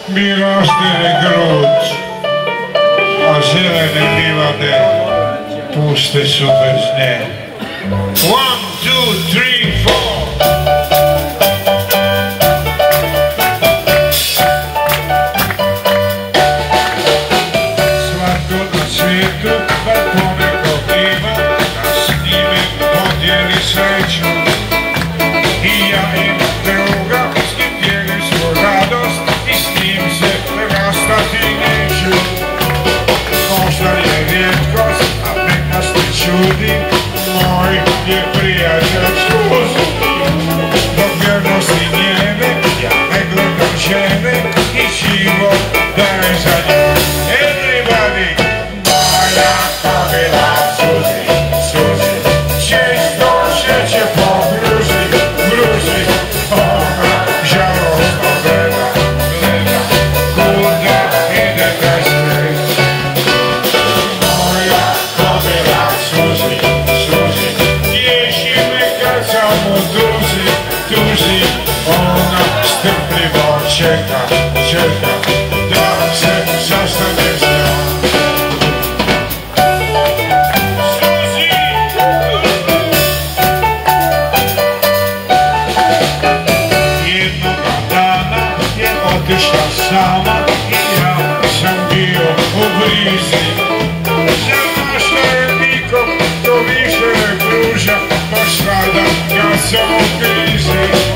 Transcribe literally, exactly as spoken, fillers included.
mi rastire grud, a zelene livade puste su bez nje. One, two, three, four. Svatko na svijetu bar ponekog ima, da s njime podijeli sreću. I ja imam druga, s kim dijelim svoju radost i s njim se rastati neću. Možda je rijetkost, a nek nas ne čudi, moj je prijatelj sluzi. Dok vjernosti njene, ja ne gledam žene i život daje za nju. Everybody! Moja kobila suzi, suzi, često šeće po gruzi, gruzi. Ona žalostno gleda, gleda, kuda ide bez reći. Moja kobila suzi, suzi, tješi me kad sam u tuzi, tuzi. Ona strpljivo čeka, čeka, da se sastane s njom. Suzi! Jednoga dana je otišla sama i ja sam bio u brizi. Zašto je nikom to više ne pruža, baš sada kad sam u krizi.